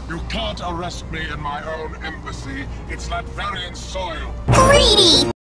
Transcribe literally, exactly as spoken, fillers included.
You can't arrest me in my own embassy. It's Latverian soil. Greedy!